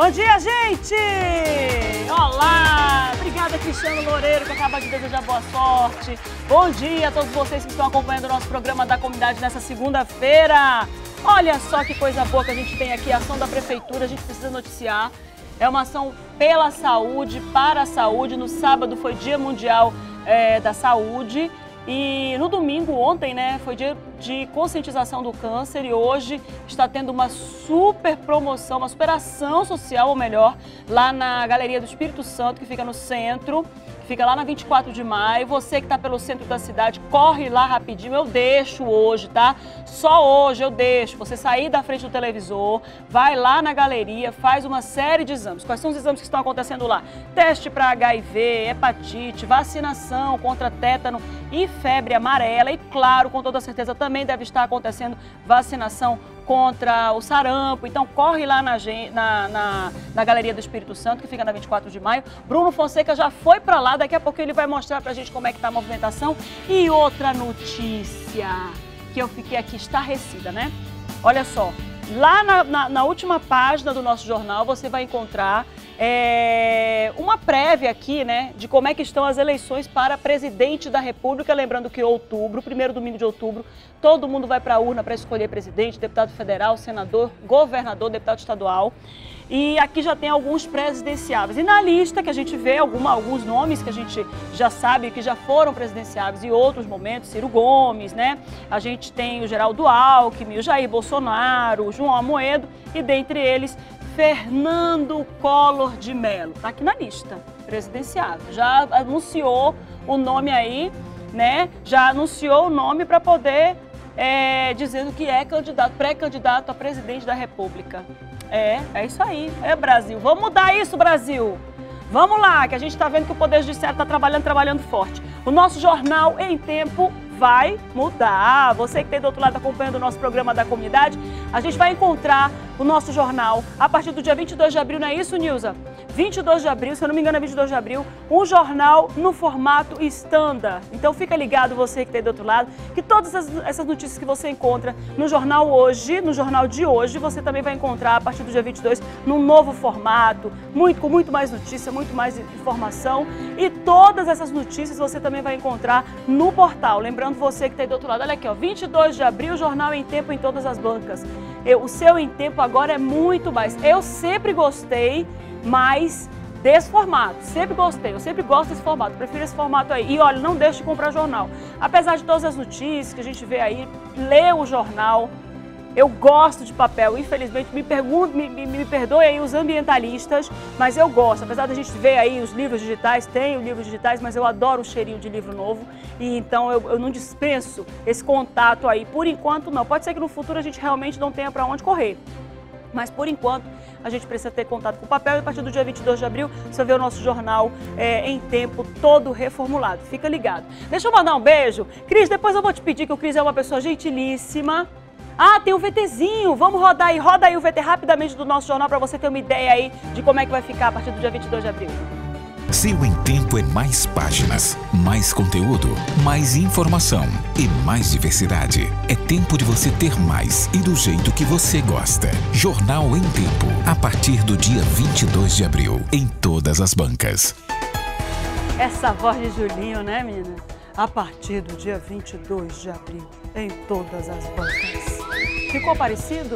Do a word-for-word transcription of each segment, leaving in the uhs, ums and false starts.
Bom dia, gente! Olá! Obrigada, Cristiano Loureiro, que acaba de desejar boa sorte. Bom dia a todos vocês que estão acompanhando o nosso programa da comunidade nessa segunda-feira. Olha só que coisa boa que a gente tem aqui, a ação da Prefeitura, a gente precisa noticiar. É uma ação pela saúde, para a saúde. No sábado foi Dia Mundial é, da Saúde. E no domingo, ontem, né, foi dia de conscientização do câncer e hoje está tendo uma super promoção, uma superação social, ou melhor, lá na Galeria do Espírito Santo, que fica no centro, fica lá na vinte e quatro de maio. Você que está pelo centro da cidade, corre lá rapidinho, eu deixo hoje, tá? Só hoje eu deixo você sair da frente do televisor, vai lá na galeria, faz uma série de exames. Quais são os exames que estão acontecendo lá? Teste para H I V, hepatite, vacinação contra tétano e febre amarela e, claro, com toda certeza também deve estar acontecendo vacinação contra o sarampo. Então corre lá na, na, na, na Galeria do Espírito Santo, que fica na vinte e quatro de maio. Bruno Fonseca já foi para lá, daqui a pouco ele vai mostrar pra gente como é que tá a movimentação. E outra notícia que eu fiquei aqui estarrecida, né? Olha só, lá na, na, na última página do nosso jornal você vai encontrar é, uma prévia aqui, né, de como é que estão as eleições para presidente da República. Lembrando que outubro, primeiro domingo de outubro, todo mundo vai para a urna para escolher presidente, deputado federal, senador, governador, deputado estadual. E aqui já tem alguns presidenciáveis. E na lista que a gente vê alguma, alguns nomes que a gente já sabe que já foram presidenciáveis em outros momentos, Ciro Gomes, né? A gente tem o Geraldo Alckmin, o Jair Bolsonaro, o João Amoedo e dentre eles Fernando Collor de Mello. Tá aqui na lista, presidenciável. Já anunciou o nome aí, né? Já anunciou o nome para poder, é, dizendo que é candidato, pré-candidato a presidente da República. É, é isso aí. É, Brasil. Vamos mudar isso, Brasil. Vamos lá, que a gente está vendo que o Poder Judiciário está trabalhando, trabalhando forte. O nosso Jornal em Tempo vai mudar. Você que tem do outro lado acompanhando o nosso programa da comunidade, a gente vai encontrar o nosso jornal a partir do dia vinte e dois de abril, não é isso, Nilza? vinte e dois de abril, se eu não me engano é vinte e dois de abril, um jornal no formato standard. Então fica ligado, você que tem do outro lado, que todas essas notícias que você encontra no jornal hoje, no jornal de hoje, você também vai encontrar a partir do dia vinte e dois num novo formato, muito, com muito mais notícia, muito mais informação. E todas essas notícias você também vai encontrar no portal. Lembrando você que tem do outro lado, olha aqui, ó, vinte e dois de abril, Jornal em Tempo em todas as bancas. Eu, o seu em tempo agora é muito mais. Eu sempre gostei mais desse formato, sempre gostei, eu sempre gosto desse formato, prefiro esse formato aí. E olha, não deixe de comprar jornal. Apesar de todas as notícias que a gente vê aí, lê o jornal. Eu gosto de papel, infelizmente, me, pergunto, me, me, me perdoem aí os ambientalistas, mas eu gosto. Apesar da gente ver aí os livros digitais, tenho livros digitais, mas eu adoro o cheirinho de livro novo. E então eu, eu não dispenso esse contato aí. Por enquanto não, pode ser que no futuro a gente realmente não tenha para onde correr. Mas por enquanto a gente precisa ter contato com o papel e a partir do dia vinte e dois de abril você vai ver o nosso jornal é, em tempo todo reformulado. Fica ligado. Deixa eu mandar um beijo. Cris, depois eu vou te pedir que o Cris é uma pessoa gentilíssima. Ah, tem o VTzinho, vamos rodar aí, roda aí o V T rapidamente do nosso jornal para você ter uma ideia aí de como é que vai ficar a partir do dia vinte e dois de abril. Seu em Tempo é mais páginas, mais conteúdo, mais informação e mais diversidade. É tempo de você ter mais e do jeito que você gosta. Jornal em Tempo, a partir do dia vinte e dois de abril, em todas as bancas. Essa voz de Julinho, né, menina? A partir do dia vinte e dois de abril, em todas as bancas. Ficou parecido?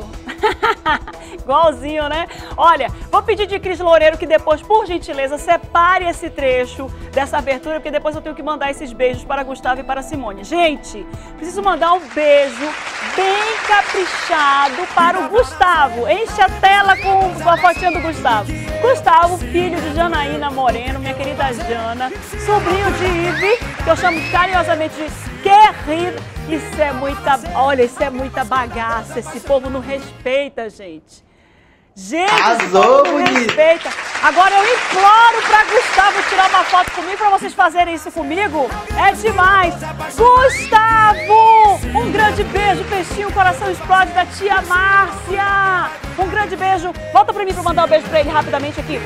Igualzinho, né? Olha, vou pedir de Cris Loureiro que depois, por gentileza, separe esse trecho dessa abertura, porque depois eu tenho que mandar esses beijos para Gustavo e para Simone. Gente, preciso mandar um beijo bem caprichado para o Gustavo. Enche a tela com a fotinha do Gustavo. Gustavo, filho de Janaína Moreno, minha querida Jana, sobrinho de Ive, que eu chamo carinhosamente de querido. Isso é muita, olha, isso é muita bagaça, esse povo não respeita, gente. Gente, esse povo não respeita. Agora eu imploro para Gustavo tirar uma foto comigo, para vocês fazerem isso comigo. É demais. Gustavo, um grande beijo, peixinho, o coração explode da tia Márcia. Um grande beijo. Volta para mim para mandar um beijo para ele rapidamente aqui.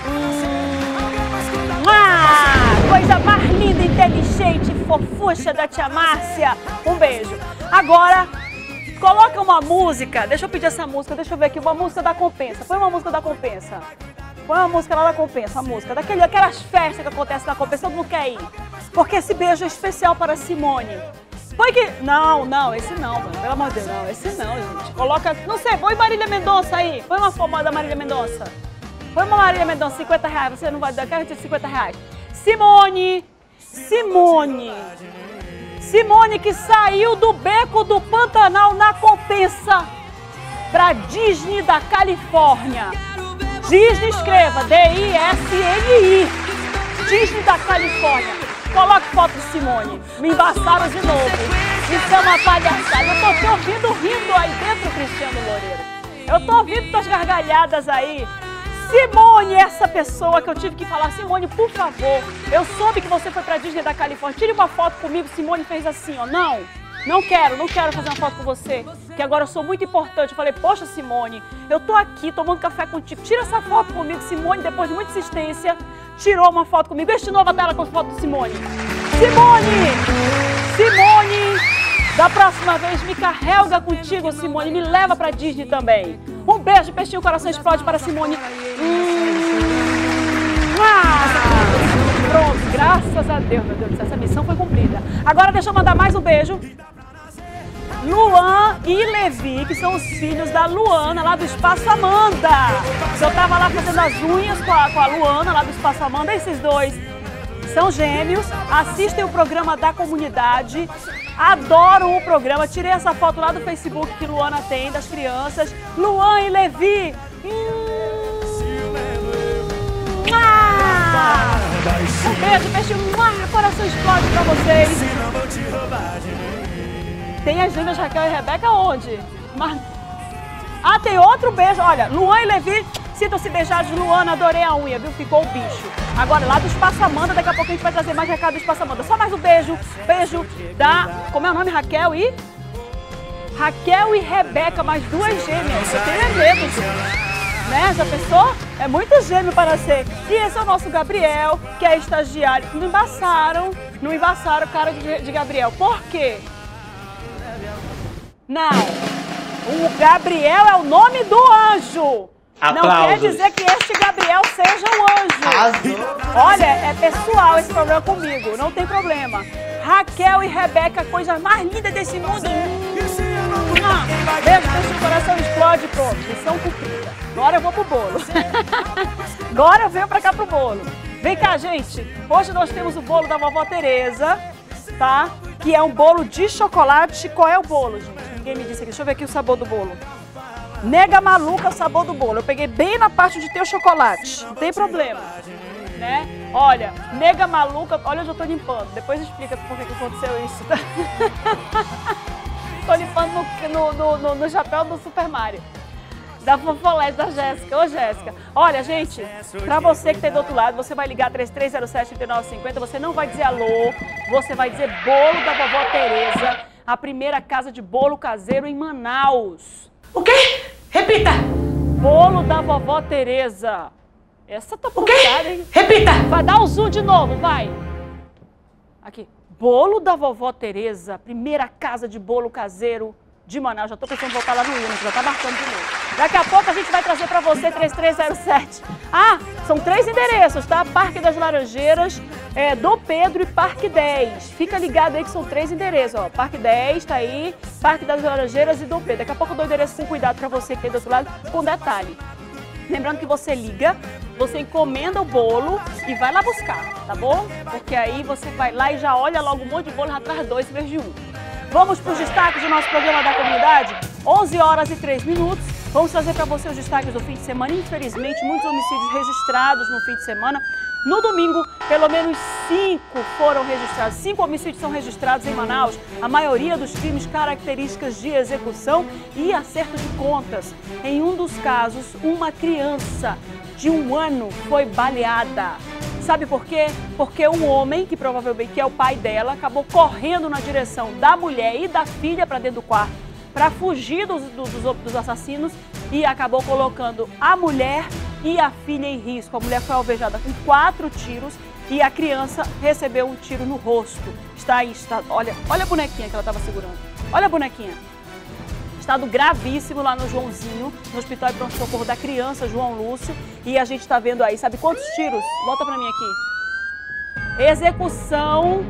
Hum, ah, coisa mais linda, inteligente, fofucha da tia Márcia. Um beijo. Agora, Coloca uma música, deixa eu pedir essa música, deixa eu ver aqui, uma música da Compensa. Põe uma música da Compensa. Põe uma música lá da Compensa, a música. Daquele, aquelas festas que acontecem na Compensa, todo mundo quer ir. Porque esse beijo é especial para Simone. Põe que... Não, não, esse não, mano. Pelo amor de Deus, não. Esse não, gente. Coloca... Não sei, põe Marília Mendonça aí. Põe uma forma da Marília Mendonça. Põe uma Marília Mendonça, cinquenta reais. Você não vai dar, quero cinquenta reais. Simone. Simone. Simone que saiu do beco do Pantanal na Compensa pra Disney da Califórnia. Disney, escreva, D I S N I. Disney da Califórnia. Coloque foto de Simone. Me embaçaram de novo. Isso é uma palhaçada. Eu tô te ouvindo rindo aí dentro, Cristiano Loureiro. Eu tô ouvindo tuas gargalhadas aí. Simone, essa pessoa que eu tive que falar, Simone, por favor, eu soube que você foi pra Disney da Califórnia, tire uma foto comigo. Simone fez assim, ó, não, não quero, não quero fazer uma foto com você, que agora eu sou muito importante. Eu falei, poxa, Simone, eu tô aqui tomando café contigo, tira essa foto comigo. Simone, depois de muita insistência, tirou uma foto comigo. Este novo a tela com a foto de Simone. Simone, Simone, da próxima vez me carrega contigo, Simone, me leva pra Disney também. Um beijo, peixinho, o coração explode para Simone. Hum. Ah. Pronto, graças a Deus, meu Deus do céu, essa missão foi cumprida. Agora deixa eu mandar mais um beijo. Luan e Levi, que são os filhos da Luana, lá do Espaço Amanda. Eu tava lá fazendo as unhas com a, com a Luana, lá do Espaço Amanda. Esses dois são gêmeos, assistem o programa da comunidade, adoram o programa. Tirei essa foto lá do Facebook que Luana tem, das crianças. Luan e Levi. Hum. Ah. Um beijo, beijo. Ah, coração explode pra vocês. Tem as gêmeas Raquel e Rebeca onde? Mas... Ah, tem outro beijo. Olha, Luan e Levi, sintam-se beijados. Luana, adorei a unha, viu? Ficou o bicho. Agora, lá do Espaço Amanda, daqui a pouco a gente vai trazer mais recado do Espaço Amanda. Só mais um beijo. Beijo da... Como é o nome? Raquel e... Raquel e Rebeca, mais duas gêmeas. Eu tenho medo, gente. Né? Já pensou? É muito gêmeo para ser. E esse é o nosso Gabriel, que é estagiário. Não embaçaram, não embaçaram o cara de, de Gabriel. Por quê? Não. O Gabriel é o nome do anjo. Aplausos. Não quer dizer que este Gabriel seja o anjo. Arrasou. Olha, é pessoal esse problema comigo, não tem problema. Raquel e Rebeca, coisa mais linda desse mundo. Ah, beijo, deixa o coração explode, pronto, missão cumprida. Agora eu vou pro bolo. Agora eu venho pra cá pro bolo. Vem cá, gente. Hoje nós temos o bolo da vovó Tereza, tá? Que é um bolo de chocolate. Qual é o bolo, gente? Ninguém me disse aqui. Deixa eu ver aqui o sabor do bolo. Nega maluca o sabor do bolo. Eu peguei bem na parte de ter o chocolate. Não tem problema, né? Olha, nega maluca. Olha, eu já tô limpando. Depois explica por que aconteceu isso, tá? Tô limpando no, no, no, no chapéu do Super Mario. Da fofolete da Jéssica. Ô, Jéssica. Olha, gente, pra você que tá aí do outro lado, você vai ligar três três zero sete, três nove cinco zero. Você não vai dizer alô, você vai dizer bolo da vovó Tereza, a primeira casa de bolo caseiro em Manaus. O quê? Repita. Bolo da vovó Tereza. Essa tá puxada, hein? Repita. Vai dar um zoom de novo, vai. Aqui. Bolo da vovó Tereza, primeira casa de bolo caseiro de Manaus. Já tô pensando em voltar lá no Uno, já tá marcando de novo. Daqui a pouco a gente vai trazer pra você três três zero sete. Ah, são três endereços, tá? Parque das Laranjeiras, é, Dom Pedro e Parque dez. Fica ligado aí que são três endereços, ó. Parque dez tá aí, Parque das Laranjeiras e Dom Pedro. Daqui a pouco eu dou o endereço com cuidado pra você que é do outro lado, com detalhe. Lembrando que você liga, você encomenda o bolo e vai lá buscar, tá bom? Porque aí você vai lá e já olha logo um monte de bolo, já traz dois em vez de um. Vamos para os destaques do nosso programa da comunidade? onze horas e três minutos. Vamos trazer para você os destaques do fim de semana. Infelizmente, muitos homicídios registrados no fim de semana. No domingo, pelo menos cinco foram registrados. Cinco homicídios são registrados em Manaus. A maioria dos crimes características de execução e acerto de contas. Em um dos casos, uma criança de um ano foi baleada. Sabe por quê? Porque um homem, que provavelmente é o pai dela, acabou correndo na direção da mulher e da filha para dentro do quarto para fugir dos, dos, dos assassinos e acabou colocando a mulher e a filha em risco. A mulher foi alvejada com quatro tiros e a criança recebeu um tiro no rosto. Está aí, está, olha, olha a bonequinha que ela estava segurando. Olha a bonequinha. estado gravíssimo lá no Joãozinho, no Hospital de Pronto-Socorro da Criança, João Lúcio. E a gente está vendo aí, sabe quantos tiros? Volta para mim aqui. Execução,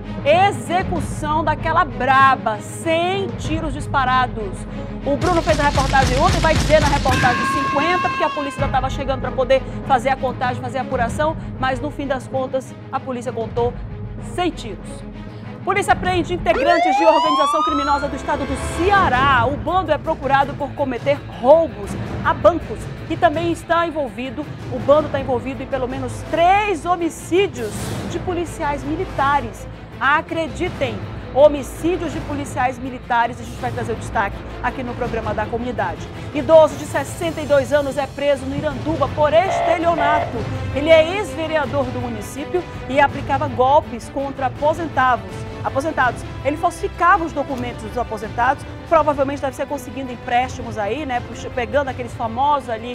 execução daquela braba, cem tiros disparados. O Bruno fez a reportagem ontem, vai dizer na reportagem cinquenta, porque a polícia ainda estava chegando para poder fazer a contagem, fazer a apuração, mas no fim das contas a polícia contou cem tiros. Polícia prende integrantes de organização criminosa do estado do Ceará. O bando é procurado por cometer roubos a bancos e também está envolvido, o bando está envolvido em pelo menos três homicídios de policiais militares. Acreditem, homicídios de policiais militares, a gente vai trazer o destaque aqui no programa da comunidade. Idoso de sessenta e dois anos é preso no Iranduba por estelionato. Ele é ex-vereador do município e aplicava golpes contra aposentados. aposentados. Ele falsificava os documentos dos aposentados, provavelmente deve ser conseguindo empréstimos aí, né, pegando aqueles famosos ali,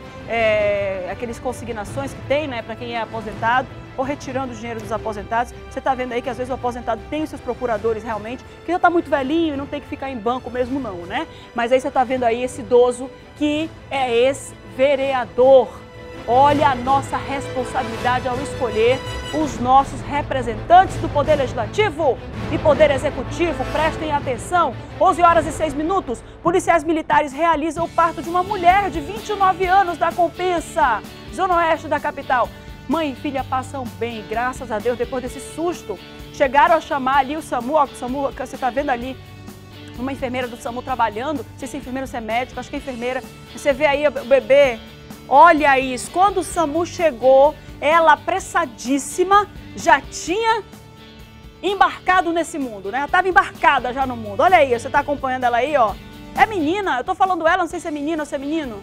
é, aqueles consignações que tem, né, para quem é aposentado, ou retirando o dinheiro dos aposentados. Você está vendo aí que às vezes o aposentado tem os seus procuradores realmente, que já está muito velhinho e não tem que ficar em banco mesmo não, né? Mas aí você está vendo aí esse idoso que é ex-vereador. Olha a nossa responsabilidade ao escolher os nossos representantes do Poder Legislativo e Poder Executivo. Prestem atenção, onze horas e seis minutos, policiais militares realizam o parto de uma mulher de vinte e nove anos da Compensa, zona oeste da capital. Mãe e filha passam bem, graças a Deus, depois desse susto. Chegaram a chamar ali o SAMU, ó, o SAMU, você está vendo ali, uma enfermeira do SAMU trabalhando, não sei se é enfermeira ou se é médico, acho que é enfermeira. Você vê aí o bebê. Olha isso, quando o SAMU chegou, ela apressadíssima já tinha embarcado nesse mundo, né? Ela estava embarcada já no mundo. Olha aí, você está acompanhando ela aí, ó. É menina, eu tô falando ela, não sei se é menina ou se é menino.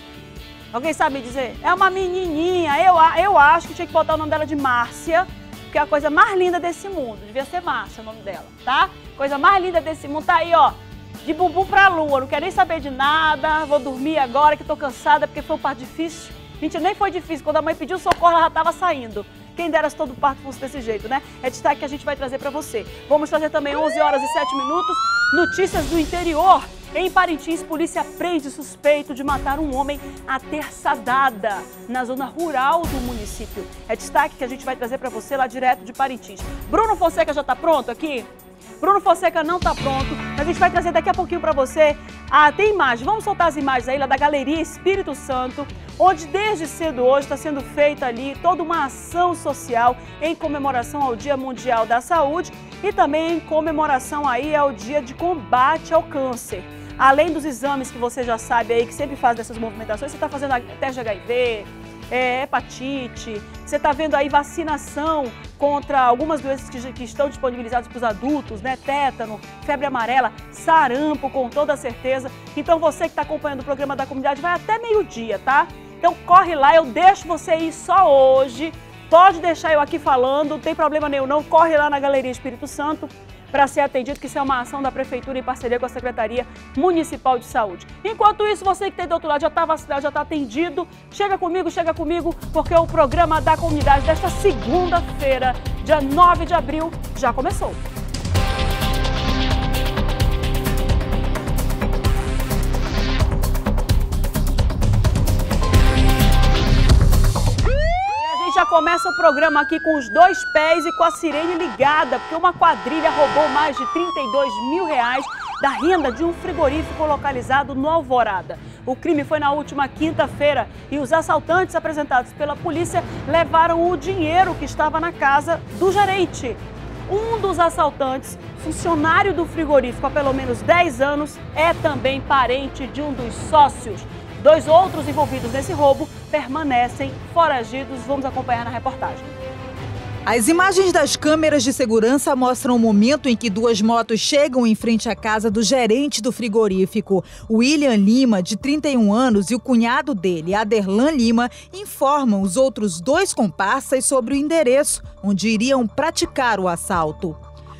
Alguém sabe me dizer? É uma menininha, eu, eu acho que tinha que botar o nome dela de Márcia, porque é a coisa mais linda desse mundo. Devia ser Márcia o nome dela, tá? Coisa mais linda desse mundo, tá aí, ó. De bumbum pra lua, não quero nem saber de nada, vou dormir agora que tô cansada porque foi um parto difícil. Gente, nem foi difícil, quando a mãe pediu socorro ela já tava saindo. Quem dera se todo parto fosse desse jeito, né? É destaque que a gente vai trazer pra você. Vamos trazer também onze horas e sete minutos, notícias do interior. Em Parintins, polícia prende suspeito de matar um homem à terça-dada na zona rural do município. É destaque que a gente vai trazer pra você lá direto de Parintins. Bruno Fonseca já tá pronto aqui? Bruno Fonseca não está pronto, mas a gente vai trazer daqui a pouquinho para você. Ah, tem imagem, vamos soltar as imagens aí lá da Galeria Espírito Santo, onde desde cedo hoje está sendo feita ali toda uma ação social em comemoração ao Dia Mundial da Saúde e também em comemoração aí ao Dia de Combate ao Câncer. Além dos exames que você já sabe aí, que sempre faz dessas movimentações, você está fazendo teste de H I V, é, hepatite, você está vendo aí vacinação contra algumas doenças que, que estão disponibilizadas para os adultos, né? Tétano, febre amarela, sarampo, com toda certeza. Então você que está acompanhando o programa da comunidade vai até meio-dia, tá? Então corre lá, eu deixo você ir só hoje. Pode deixar eu aqui falando, não tem problema nenhum não. Corre lá na Galeria Espírito Santo para ser atendido, que isso é uma ação da Prefeitura em parceria com a Secretaria Municipal de Saúde. Enquanto isso, você que tem do outro lado já está vacinado, já está atendido, chega comigo, chega comigo, porque o programa da comunidade desta segunda-feira, dia nove de abril, já começou. Já começa o programa aqui com os dois pés e com a sirene ligada, porque uma quadrilha roubou mais de trinta e dois mil reais da renda de um frigorífico localizado no Alvorada. O crime foi na última quinta-feira e os assaltantes apresentados pela polícia levaram o dinheiro que estava na casa do gerente. Um dos assaltantes, funcionário do frigorífico há pelo menos dez anos, é também parente de um dos sócios. Dois outros envolvidos nesse roubo permanecem foragidos. Vamos acompanhar na reportagem. As imagens das câmeras de segurança mostram o momento em que duas motos chegam em frente à casa do gerente do frigorífico. William Lima, de trinta e um anos, e o cunhado dele, Aderlan Lima, informam os outros dois comparsas sobre o endereço onde iriam praticar o assalto.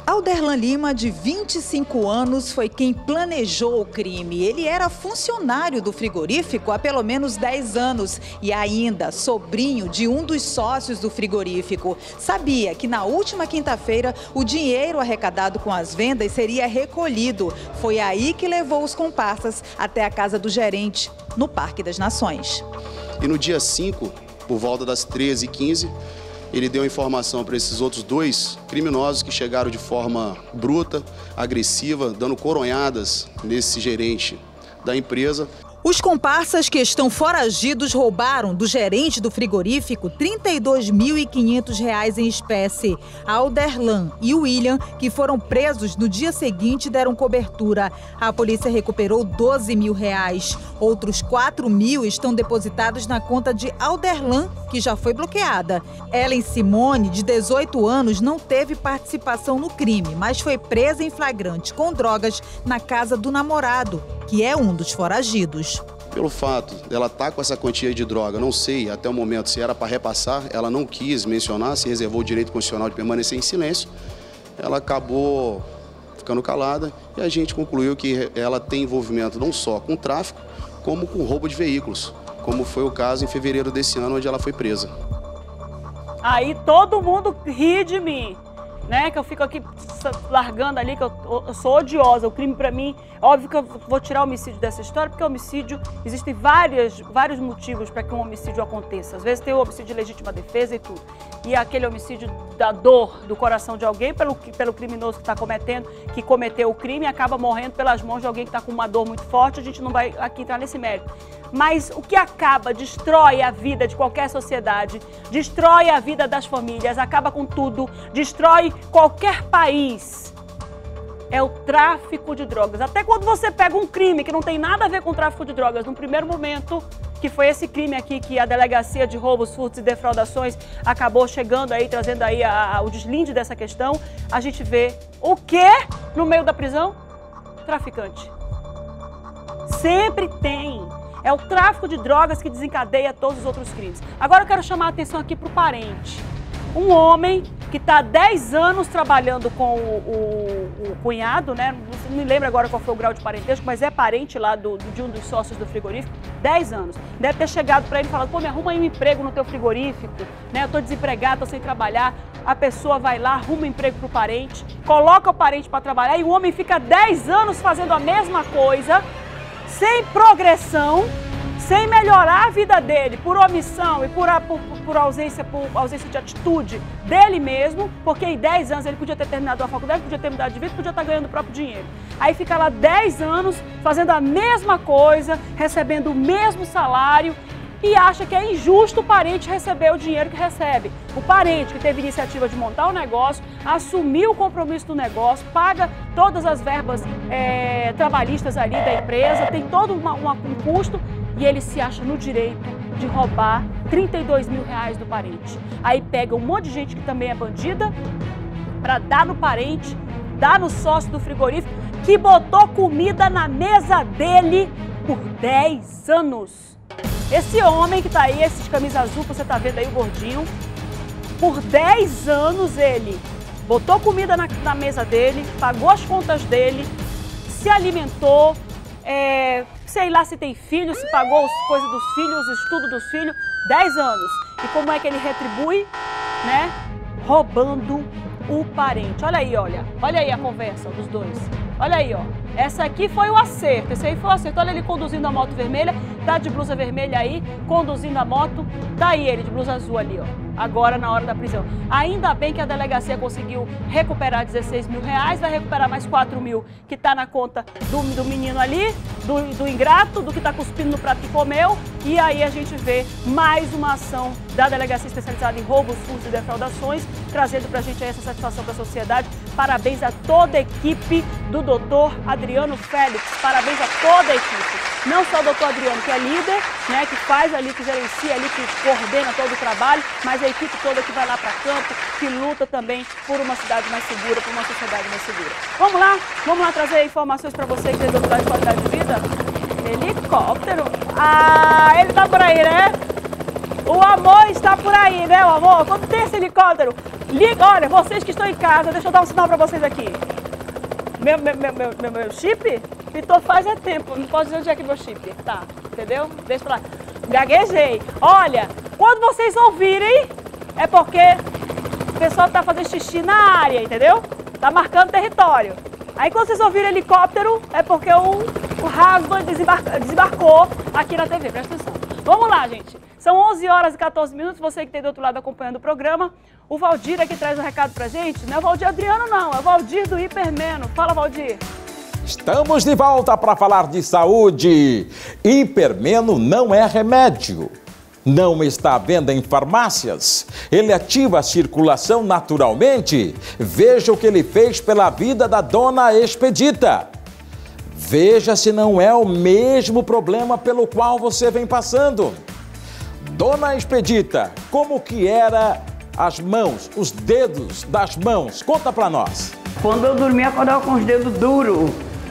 Alderlan Lima, de vinte e cinco anos, foi quem planejou o crime. Ele era funcionário do frigorífico há pelo menos dez anos e ainda sobrinho de um dos sócios do frigorífico. Sabia que na última quinta-feira o dinheiro arrecadado com as vendas seria recolhido. Foi aí que levou os comparsas até a casa do gerente, no Parque das Nações. E no dia cinco, por volta das treze e quinze, ele deu informação para esses outros dois criminosos que chegaram de forma bruta, agressiva, dando coronhadas nesse gerente da empresa. Os comparsas que estão foragidos roubaram do gerente do frigorífico trinta e dois mil e quinhentos reais em espécie. Alderlan e William, que foram presos no dia seguinte, deram cobertura. A polícia recuperou doze mil reais. Outros quatro mil estão depositados na conta de Alderlan, que já foi bloqueada. Ellen Simone, de dezoito anos, não teve participação no crime, mas foi presa em flagrante com drogas na casa do namorado, que é um dos foragidos. Pelo fato dela estar com essa quantia de droga, não sei até o momento se era para repassar, ela não quis mencionar, se reservou o direito constitucional de permanecer em silêncio, ela acabou ficando calada e a gente concluiu que ela tem envolvimento não só com tráfico, como com roubo de veículos, como foi o caso em fevereiro desse ano, onde ela foi presa. Aí todo mundo ri de mim, né? Que eu fico aqui largando ali, que eu, eu sou odiosa. O crime pra mim, óbvio que eu vou tirar o homicídio dessa história, porque o homicídio, existem várias, vários motivos para que um homicídio aconteça. Às vezes tem o homicídio de legítima defesa e tudo. E aquele homicídio da dor do coração de alguém pelo, pelo criminoso que está cometendo, que cometeu o crime e acaba morrendo pelas mãos de alguém que está com uma dor muito forte. A gente não vai aqui entrar nesse mérito. Mas o que acaba, destrói a vida de qualquer sociedade, destrói a vida das famílias, acaba com tudo, destrói qualquer país, é o tráfico de drogas. Até quando você pega um crime que não tem nada a ver com o tráfico de drogas, no primeiro momento, que foi esse crime aqui que a Delegacia de Roubos, Furtos e Defraudações acabou chegando aí, trazendo aí a, a, o deslinde dessa questão, a gente vê o quê no meio da prisão? Traficante. Sempre tem. É o tráfico de drogas que desencadeia todos os outros crimes. Agora eu quero chamar a atenção aqui para o parente. Um homem que está há dez anos trabalhando com o, o, o cunhado, né? Não me lembro agora qual foi o grau de parentesco, mas é parente lá do, de um dos sócios do frigorífico, dez anos. Deve ter chegado para ele e falado, pô, me arruma aí um emprego no teu frigorífico, né? Eu estou desempregado, estou sem trabalhar. A pessoa vai lá, arruma um emprego para o parente, coloca o parente para trabalhar e o homem fica dez anos fazendo a mesma coisa, sem progressão, sem melhorar a vida dele, por omissão e por, por, por, ausência, por ausência de atitude dele mesmo, porque em dez anos ele podia ter terminado a faculdade, podia ter mudado de vida, podia estar ganhando o próprio dinheiro. Aí fica lá dez anos fazendo a mesma coisa, recebendo o mesmo salário e acha que é injusto o parente receber o dinheiro que recebe. O parente que teve iniciativa de montar o negócio, assumiu o compromisso do negócio, paga todas as verbas é, trabalhistas ali da empresa, tem todo uma, uma, um custo, e ele se acha no direito de roubar trinta e dois mil reais do parente. Aí pega um monte de gente que também é bandida para dar no parente, dar no sócio do frigorífico, que botou comida na mesa dele por dez anos. Esse homem que tá aí, esse de camisa azul que você tá vendo aí, o gordinho, por dez anos ele botou comida na, na mesa dele, pagou as contas dele, se alimentou, é, sei lá se tem filho, se pagou as coisas dos filhos, o estudo dos filhos, dez anos. E como é que ele retribui? Né? Roubando o parente. Olha aí, olha. Olha aí a conversa dos dois. Olha aí, ó. Essa aqui foi o acerto. Esse aí foi o acerto. Olha ele conduzindo a moto vermelha, tá de blusa vermelha aí, conduzindo a moto. Tá aí ele de blusa azul ali, ó. Agora na hora da prisão. Ainda bem que a delegacia conseguiu recuperar dezesseis mil reais, vai recuperar mais quatro mil que tá na conta do, do menino ali, do, do ingrato, do que tá cuspindo no prato que comeu. E aí a gente vê mais uma ação da Delegacia Especializada em Roubos, Furtos e Defraudações, trazendo pra gente aí essa satisfação para a sociedade. Parabéns a toda a equipe do doutor Adriano Félix, parabéns a toda a equipe. Não só o doutor Adriano, que é líder, né, que faz ali, que gerencia ali, que coordena todo o trabalho, mas a equipe toda que vai lá para campo, que luta também por uma cidade mais segura, por uma sociedade mais segura. Vamos lá? Vamos lá trazer informações para vocês de resultados de qualidade de vida? Helicóptero? Ah, ele tá por aí, né? O amor está por aí, né, o amor? Quando tem esse helicóptero, Liga, olha, vocês que estão em casa, deixa eu dar um sinal pra vocês aqui. Meu, meu, meu, meu, meu, meu chip? Pitou faz é tempo, não pode dizer onde é que é meu chip. Tá, entendeu? Deixa pra lá. Gaguejei. Olha, quando vocês ouvirem, é porque o pessoal tá fazendo xixi na área, entendeu? Tá marcando território. Aí quando vocês ouvirem helicóptero, é porque o, o Hasban desembarca, desembarcou aqui na T V, presta atenção. Vamos lá, gente. São onze horas e quatorze minutos, você que tem do outro lado acompanhando o programa. O Valdir aqui traz um recado pra gente. Não é o Valdir Adriano, não. É o Valdir do Hipermeno. Fala, Valdir. Estamos de volta para falar de saúde. Hipermeno não é remédio. Não está à venda em farmácias. Ele ativa a circulação naturalmente. Veja o que ele fez pela vida da dona Expedita. Veja se não é o mesmo problema pelo qual você vem passando. Dona Expedita, como que era as mãos, os dedos das mãos? Conta pra nós. Quando eu dormia, acordava com os dedos duros,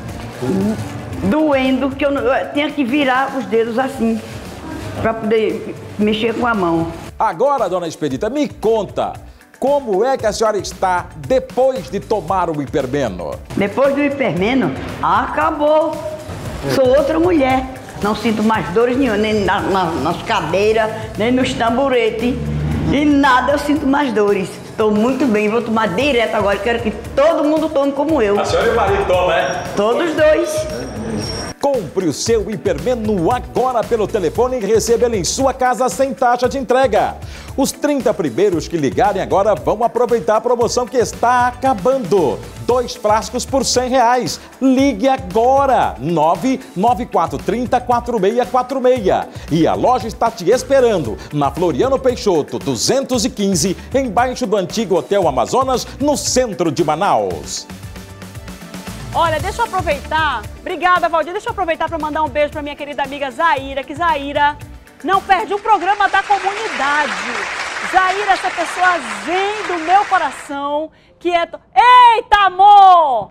doendo, que eu, não, eu tinha que virar os dedos assim, para poder mexer com a mão. Agora, Dona Expedita, me conta, como é que a senhora está depois de tomar o Hipermeno? Depois do Hipermeno, acabou. Sou outra mulher. Não sinto mais dores nenhuma, nem na, na, nas cadeiras, nem nos tamboretes. E nada eu sinto mais dores. Estou muito bem, vou tomar direto agora. Quero que todo mundo tome como eu. A senhora e o marido tomam, né? Todos dois. Compre o seu Hipermeno agora pelo telefone e receba ele em sua casa sem taxa de entrega. Os trinta primeiros que ligarem agora vão aproveitar a promoção que está acabando. Dois frascos por cem reais. Ligue agora, nove nove quatro três zero quatro seis quatro seis. E a loja está te esperando na Floriano Peixoto, duzentos e quinze, embaixo do antigo Hotel Amazonas, no centro de Manaus. Olha, deixa eu aproveitar, obrigada, Valdir, deixa eu aproveitar para mandar um beijo para minha querida amiga Zaira, que Zaira não perde um programa da comunidade. Zaira, essa pessoa zen do meu coração, que é... Eita, amor!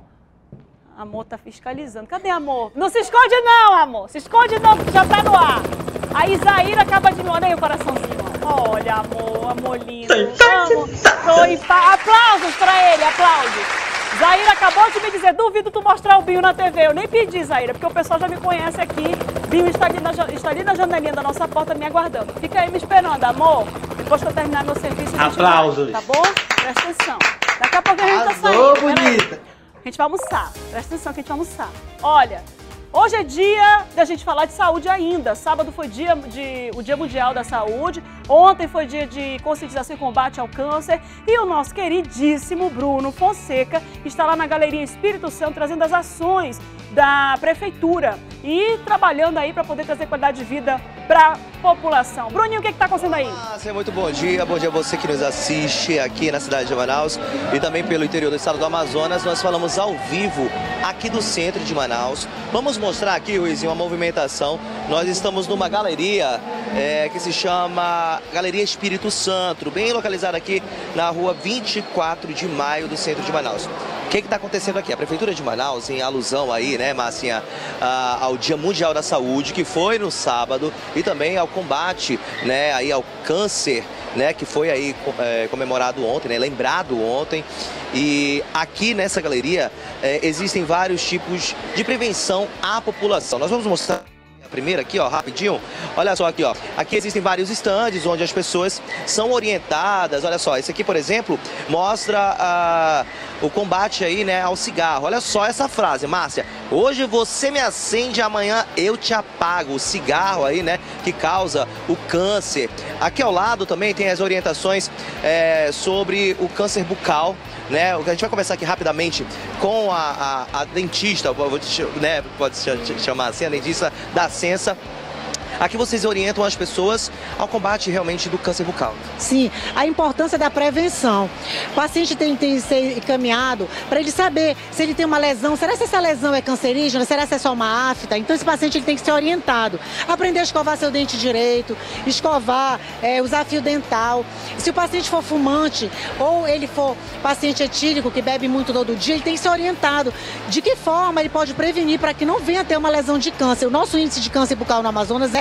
Amor tá fiscalizando, cadê amor? Não se esconde não, amor, se esconde não, porque já tá no ar. Aí Zaira acaba de... Olha aí o coraçãozinho, olha, amor, amor lindo, vamos, tô em paz. Aplausos para ele, aplausos. Zaira acabou de me dizer, duvido tu mostrar o Binho na T V. Eu nem pedi, Zaira, porque o pessoal já me conhece aqui. Binho está ali, na, está ali na janelinha da nossa porta me aguardando. Fica aí me esperando, amor. Depois que eu terminar meu serviço, a gente aplausos. Vai, tá bom? Presta atenção. Daqui a pouco a gente Arrasou, tá saindo. bonita. A gente vai almoçar. Presta atenção que a gente vai almoçar. Olha, hoje é dia da gente falar de saúde ainda. Sábado foi dia de, o Dia Mundial da Saúde. Ontem foi dia de conscientização e combate ao câncer. E o nosso queridíssimo Bruno Fonseca está lá na Galeria Espírito Santo trazendo as ações da Prefeitura e trabalhando aí para poder trazer qualidade de vida para a população. Bruninho, o que está acontecendo aí? Ah, muito bom dia, bom dia a você que nos assiste aqui na cidade de Manaus e também pelo interior do estado do Amazonas. Nós falamos ao vivo aqui do centro de Manaus. Vamos mostrar aqui, Ruizinho, uma movimentação. Nós estamos numa galeria é, que se chama Galeria Espírito Santo, bem localizada aqui na rua vinte e quatro de maio do centro de Manaus. O que está acontecendo aqui? A Prefeitura de Manaus, em alusão aí, né, Marcinha, ao Dia Mundial da Saúde, que foi no sábado, e também ao combate, né, aí ao câncer, né, que foi aí é, comemorado ontem, né, lembrado ontem. E aqui nessa galeria é, existem vários tipos de prevenção à população. Nós vamos mostrar a primeira aqui, ó, rapidinho. Olha só aqui, ó. Aqui existem vários estandes onde as pessoas são orientadas. Olha só, esse aqui, por exemplo, mostra ah, o combate aí, né, ao cigarro. Olha só essa frase, Márcia. Hoje você me acende, amanhã eu te apago. O cigarro aí, né, que causa o câncer. Aqui ao lado também tem as orientações é, sobre o câncer bucal, né? A gente vai conversar aqui rapidamente com a, a, a dentista, vou te, né, pode se chamar assim, a dentista da Sensa. Aqui vocês orientam as pessoas ao combate realmente do câncer bucal. Sim, a importância da prevenção. O paciente tem, tem que ser encaminhado para ele saber se ele tem uma lesão. Será que essa lesão é cancerígena? Será que é só uma afta? Então esse paciente ele tem que ser orientado. Aprender a escovar seu dente direito, escovar, é, usar fio dental. Se o paciente for fumante ou ele for paciente etílico que bebe muito todo dia, ele tem que ser orientado de que forma ele pode prevenir para que não venha ter uma lesão de câncer. O nosso índice de câncer bucal no Amazonas é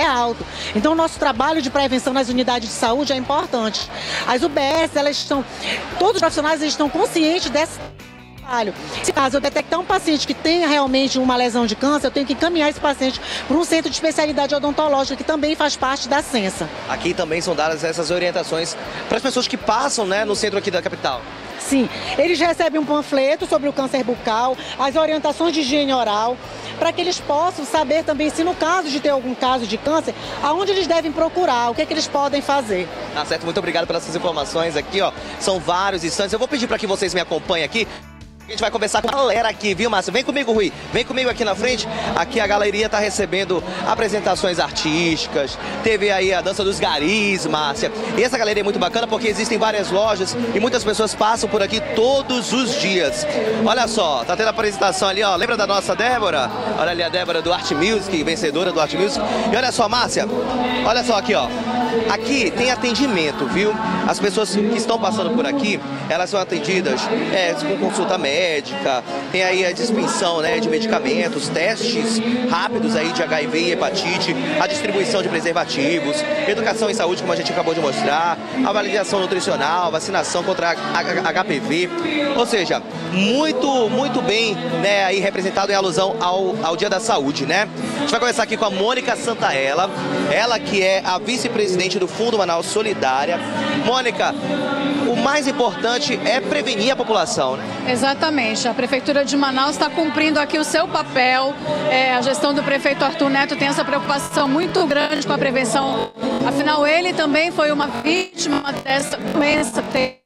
é alto. Então, o nosso trabalho de prevenção nas unidades de saúde é importante. As U B S, elas estão, todos os profissionais eles estão conscientes dessa trabalho. Se caso eu detectar um paciente que tenha realmente uma lesão de câncer, eu tenho que encaminhar esse paciente para um centro de especialidade odontológica, que também faz parte da Sensa. Aqui também são dadas essas orientações para as pessoas que passam, né, no centro aqui da capital. Sim, eles recebem um panfleto sobre o câncer bucal, as orientações de higiene oral, para que eles possam saber também se no caso de ter algum caso de câncer, aonde eles devem procurar, o que é que eles podem fazer. Tá certo, muito obrigado pelas suas informações aqui, ó. São vários instantes. Eu vou pedir para que vocês me acompanhem aqui. A gente vai conversar com a galera aqui, viu, Márcia? Vem comigo, Rui. Vem comigo aqui na frente. Aqui a galeria tá recebendo apresentações artísticas. Teve aí a dança dos garis, Márcia. E essa galeria é muito bacana porque existem várias lojas e muitas pessoas passam por aqui todos os dias. Olha só, tá tendo a apresentação ali, ó. Lembra da nossa Débora? Olha ali a Débora do Art Music, vencedora do Art Music. E olha só, Márcia. Olha só aqui, ó. Aqui tem atendimento, viu? As pessoas que estão passando por aqui, elas são atendidas é, com consulta médica, tem aí a dispensão, né, de medicamentos, testes rápidos aí de H I V e hepatite, a distribuição de preservativos, educação em saúde, como a gente acabou de mostrar, a avaliação nutricional, vacinação contra H P V. Ou seja, muito, muito bem, né, aí representado em alusão ao, ao Dia da Saúde, né? A gente vai conversar aqui com a Mônica Santaella, ela que é a vice-presidente do Fundo Manaus Solidária. Mônica, o mais importante é prevenir a população, né? Exatamente. A Prefeitura de Manaus está cumprindo aqui o seu papel. É, a gestão do prefeito Arthur Neto tem essa preocupação muito grande com a prevenção. Afinal, ele também foi uma vítima dessa doença terrível.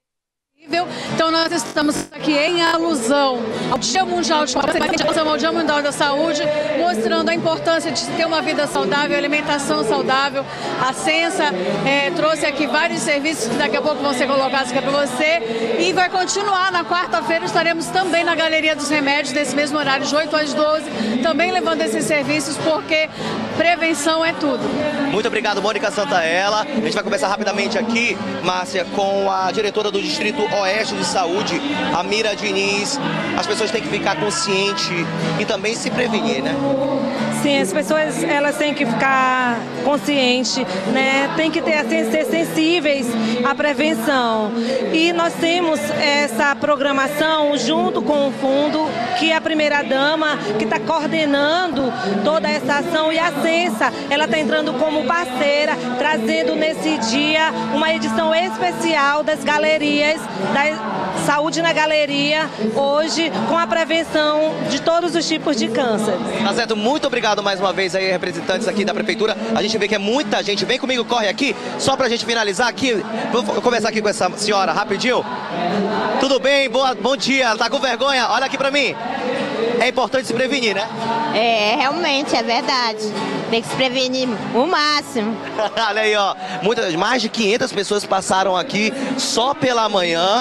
Então nós estamos aqui em alusão ao Dia Mundial de ao Dia Mundial da Saúde, mostrando a importância de ter uma vida saudável, alimentação saudável. A Sensa é, trouxe aqui vários serviços que daqui a pouco vão ser colocados aqui para você e vai continuar. Na quarta-feira estaremos também na Galeria dos Remédios, nesse mesmo horário, de oito às doze, também levando esses serviços, porque prevenção é tudo. Muito obrigado, Mônica Santaella. A gente vai conversar rapidamente aqui, Márcia, com a diretora do Distrito Oeste de Saúde, a Mira Diniz. As pessoas têm que ficar conscientes e também se prevenir, né? Sim, as pessoas elas têm que ficar conscientes, né? Tem que ter, ser sensíveis à prevenção. E nós temos essa programação junto com o fundo, que é a primeira-dama, que está coordenando toda essa ação, e a Sensa, ela está entrando como parceira, trazendo nesse dia uma edição especial das galerias, da Saúde na Galeria, hoje, com a prevenção de todos os tipos de câncer. Tá certo, muito obrigado mais uma vez aí, representantes aqui da Prefeitura. A gente vê que é muita gente. Vem comigo, corre aqui, só pra gente finalizar aqui. Vou conversar aqui com essa senhora rapidinho. Tudo bem? Boa, bom dia. Tá com vergonha? Olha aqui pra mim. É importante se prevenir, né? É, realmente, é verdade. Tem que se prevenir o máximo. Olha aí, ó. Muitas, mais de quinhentas pessoas passaram aqui só pela manhã.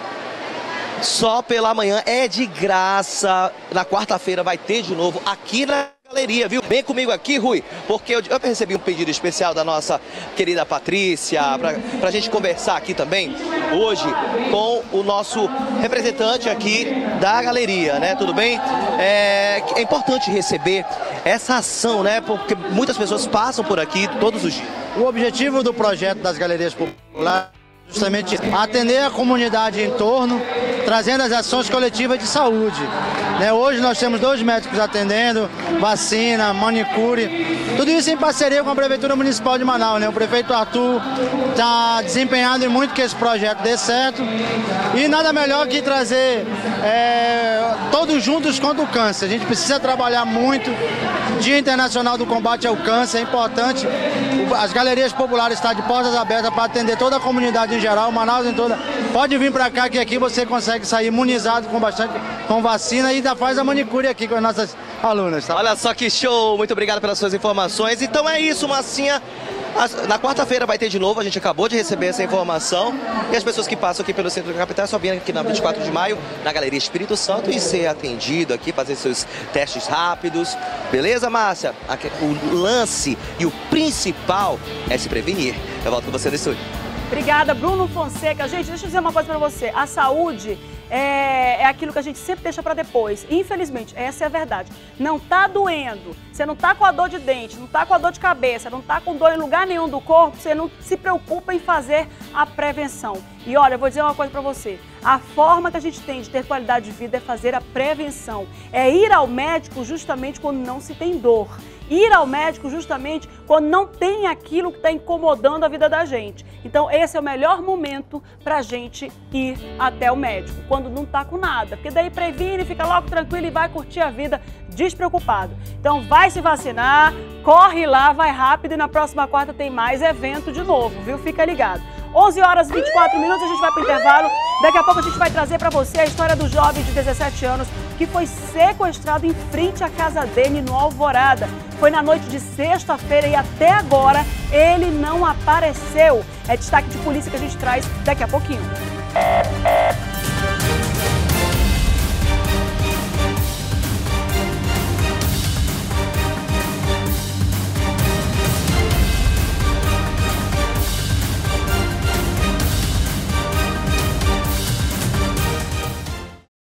Só pela manhã, é de graça. Na quarta-feira vai ter de novo aqui na galeria, viu? Vem comigo aqui, Rui, porque eu, eu recebi um pedido especial da nossa querida Patrícia, pra, pra gente conversar aqui também, hoje, com o nosso representante aqui da galeria, né? Tudo bem? É, é importante receber essa ação, né? Porque muitas pessoas passam por aqui todos os dias. O objetivo do projeto das galerias populares justamente atender a comunidade em torno, trazendo as ações coletivas de saúde. Né? Hoje nós temos dois médicos atendendo, vacina, manicure, tudo isso em parceria com a Prefeitura Municipal de Manaus. Né? O prefeito Arthur está desempenhando muito que esse projeto dê certo, e nada melhor que trazer é, todos juntos contra o câncer. A gente precisa trabalhar muito. Dia Internacional do Combate ao Câncer é importante. As galerias populares estão de portas abertas para atender toda a comunidade em geral, Manaus em toda. Pode vir para cá que aqui você consegue sair imunizado com bastante com vacina e ainda faz a manicure aqui com as nossas alunas. Tá? Olha só que show! Muito obrigado pelas suas informações. Então é isso, Massinha. Na quarta-feira vai ter de novo, a gente acabou de receber essa informação. E as pessoas que passam aqui pelo centro da capital só virem aqui na vinte e quatro de maio, na Galeria Espírito Santo, e ser atendido aqui, fazer seus testes rápidos. Beleza, Márcia? O lance e o principal é se prevenir. Eu volto com você no estúdio. Obrigada, Bruno Fonseca. Gente, deixa eu dizer uma coisa pra você. A saúde é, é aquilo que a gente sempre deixa para depois. Infelizmente, essa é a verdade. Não tá doendo, você não tá com a dor de dente, não tá com a dor de cabeça, não tá com dor em lugar nenhum do corpo, você não se preocupa em fazer a prevenção. E olha, eu vou dizer uma coisa para você. A forma que a gente tem de ter qualidade de vida é fazer a prevenção. É ir ao médico justamente quando não se tem dor. Ir ao médico justamente quando não tem aquilo que está incomodando a vida da gente. Então esse é o melhor momento para a gente ir até o médico, quando não está com nada. Porque daí previne, fica logo tranquilo e vai curtir a vida despreocupado. Então vai se vacinar, corre lá, vai rápido e na próxima quarta tem mais evento de novo, viu? Fica ligado. onze horas e vinte e quatro minutos, a gente vai para o intervalo. Daqui a pouco a gente vai trazer para você a história do jovem de dezessete anos que foi sequestrado em frente à casa dele no Alvorada. Foi na noite de sexta-feira e até agora ele não apareceu. É destaque de polícia que a gente traz daqui a pouquinho.